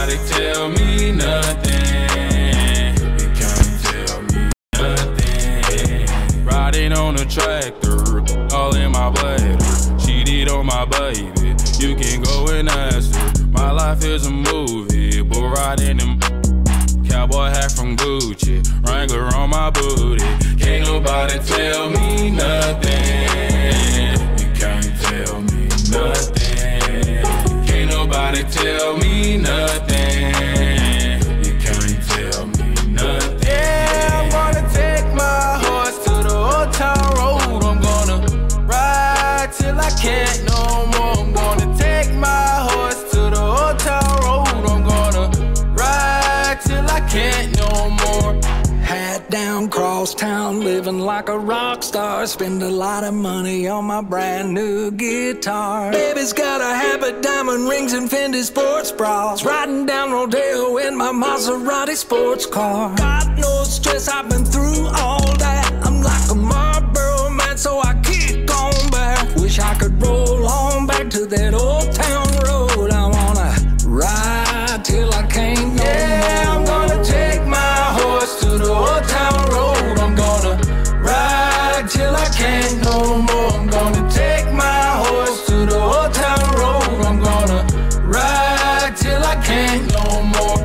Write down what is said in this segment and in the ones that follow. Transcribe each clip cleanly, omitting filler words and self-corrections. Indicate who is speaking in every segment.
Speaker 1: nobody tell me nothing. You can't tell me nothing. Riding on a tractor, all in my bladder. Cheated on my baby, you can go and ask her. My life is a movie, but riding them cowboy hat from Gucci, Wrangler on my booty. Can't nobody tell me nothing. You can't tell me nothing. Can't nobody tell me nothing. You can't tell me nothing. Yeah, I'm gonna take my horse to the old town road. I'm gonna ride till I can't no more. I'm gonna take my horse to the old town road. I'm gonna ride till I can't no more.
Speaker 2: Hat down, cross town, living like a rock star. Spend a lot of money on my brand new guitar. Baby's got a habit, diamond rings and Fendi sports bras. Riding down Rodeo in my Maserati sports car. Got no stress, I've been through all that. I'm like a Marlboro man, so I kick on back. Wish I could roll on back to that old town road. I wanna ride till I can't no more.
Speaker 1: I'm gonna take my horse to the old town road. I'm gonna ride till I can't no more. I'm gonna take my horse to the old town road. I'm gonna ride till I can't no more.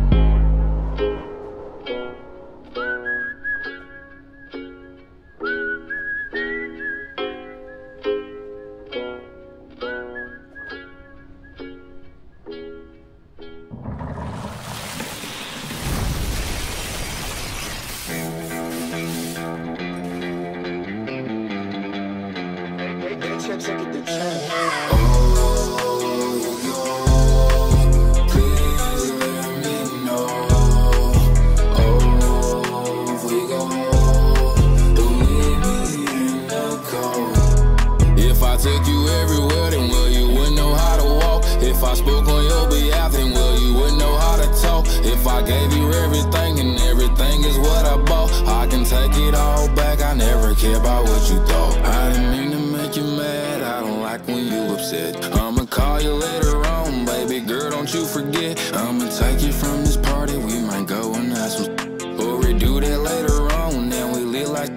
Speaker 3: If I took you everywhere, then well, you wouldn't know how to walk. If I spoke on your behalf, then well, you wouldn't know how to talk. If I gave you everything and everything is what I bought, I can take it all back, I never care about what you thought. I didn't mean to make you mad, I don't like when you upset. I'ma call you later on, baby girl, don't you forget. I'ma take you from this party, we might go and have some, or we do that later on, then we live like.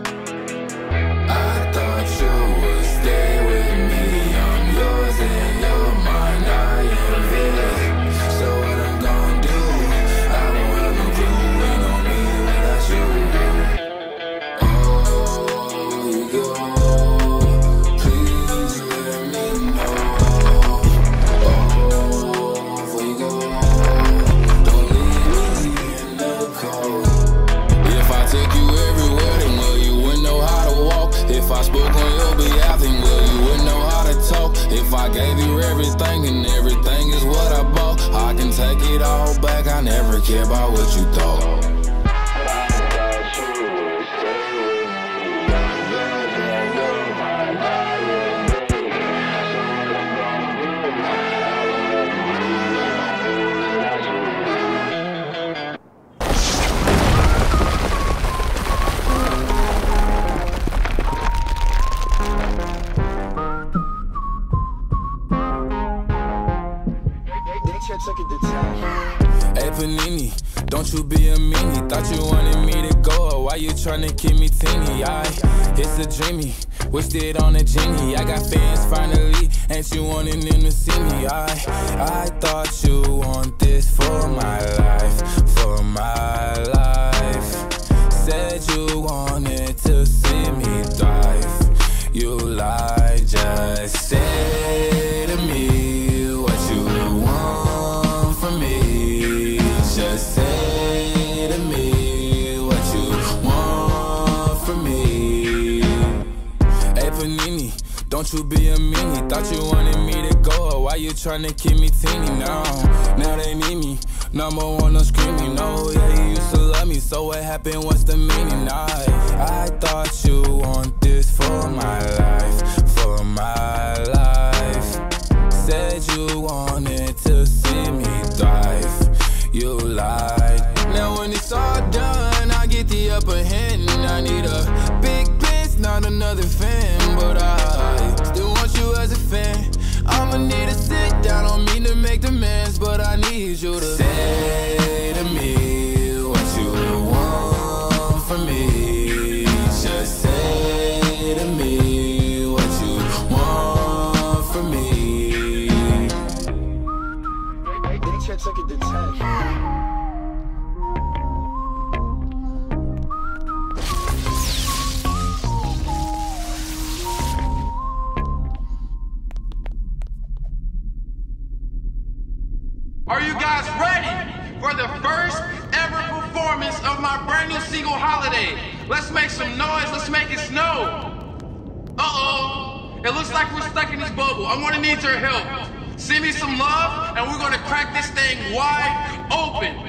Speaker 3: I thought you would stay with me, I'm yours and you're mine, I am it. So what I'm gonna do, I don't have no clue, ain't no me without you. Oh, you go, please let me know. Oh, before you go, don't leave me in the cold. If I took you everywhere, then well, you wouldn't know how to walk. If I spoke on your behalf, then well, you wouldn't know how to talk. If I gave you everything and everything is what I bought, I can take it all back, I never care about what you thought. Hey Panini, don't you be a meanie. Thought you wanted me to go, or why you tryna keep me teeny? It's a dreamy, wished it on a genie. I got fans finally, ain't you wanting them to see me? I thought you want this for my life, for my life. Said you wanted to see me thrive. You lied, just say to me what you want from me. Just say to me what you want from me. Hey Panini, don't you be a meanie. Thought you wanted me to go, or why you tryna keep me teeny? Now they need me. Number one, I'm screaming. No, yeah, you used to love me, so what happened? What's the meaning? I thought you want this for my life, for my life. Said you wanted to see me thrive. You lied. Now when it's all done, I get the upper hand. I need a big bitch, not another fan, but I still want you as a fan. I'ma need to sit down, don't mean to make demands, but I need need you to say to me what you want from me. Just say to me what you want from me.
Speaker 4: They check it to 10.
Speaker 5: Are you guys ready for the first ever performance of my brand new single, Holiday? Let's make some noise, let's make it snow. Uh-oh, it looks like we're stuck in this bubble. I'm gonna need your help. Send me some love, and we're gonna crack this thing wide open.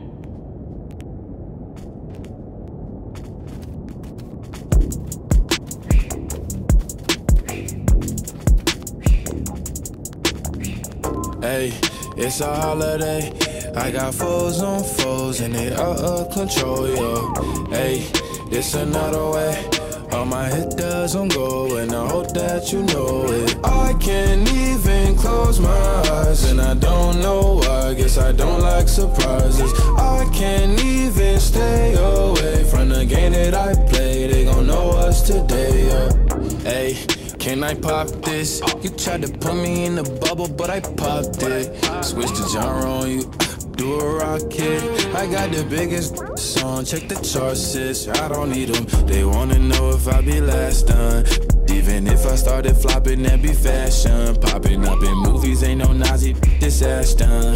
Speaker 3: Hey, it's a holiday. I got foes on foes and they out of control, yo. Hey, it's another way. All my hitters on go and I hope that you know it. I can't even close my eyes and I don't know why. Guess I don't like surprises. I can't even stay away from the game that I play. They gon' know us today, yo. Hey, can I pop this? You tried to put me in the bubble, but I popped it. Switch the genre on you, do a rocket. I got the biggest song, check the charts, sis. I don't need them. They wanna know if I be last done. Even if I started flopping, that be fashion. Popping up in movies, ain't no Nazi, this ass done.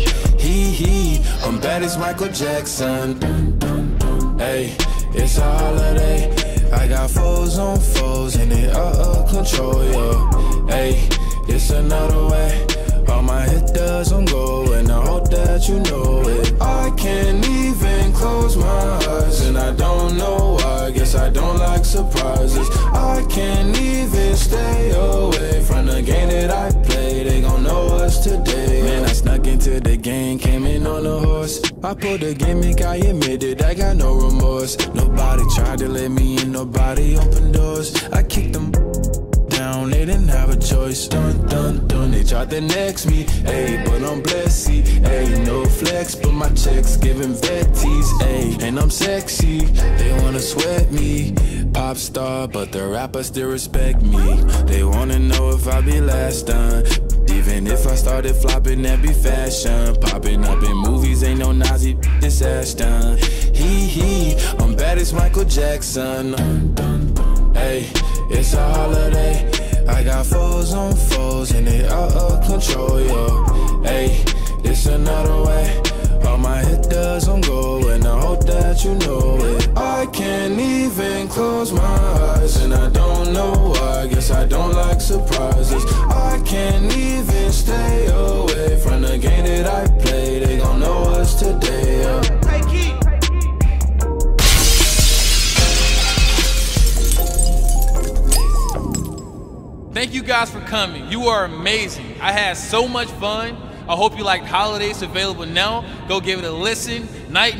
Speaker 3: I'm bad as Michael Jackson. Hey, it's a holiday. I got foes on foes and they out of control, yo. Hey, it's another way. All my hitters on go and I hope that you know it. I can't even close my eyes and I don't know why. Guess I don't like surprises. I can't even stay away from the game that I play. They gon' know us today. Man, I snuck into the game, came in on a horse. I pulled the gimmick, I admit it, I got no remorse. Nobody tried to let me in, nobody opened doors. I kicked them down, they didn't have a choice. Dun, dun, dun, they tried to next me. Ayy, but I'm blessed, ayy, no flex, but my checks giving vetties, ayy, and I'm sexy. They wanna sweat me, pop star, but the rappers still respect me. They wanna know if I be last done. Even if I started flopping, that be fashion. Popping up in movies, ain't no Nazi, this ass done. I'm bad as Michael Jackson. Hey, it's a holiday. I got foes on foes and they out of control, yo. Hey, it's another way. All my hitters on go and I hope that you know it. I can't even close my eyes and I don't know why. Guess I don't like surprises. I can't even stay away from the game that I play. They gon' know us today, yo.
Speaker 6: Thank you guys for coming. You are amazing. I had so much fun. I hope you liked Holidays. Available now. Go give it a listen. Night,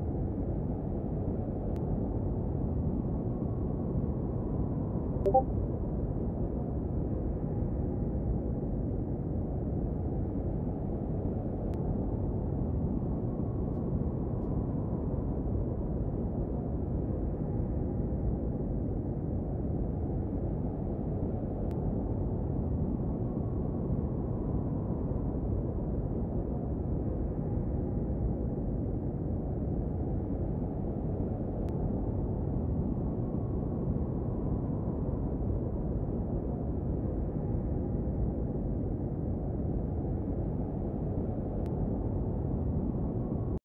Speaker 6: night.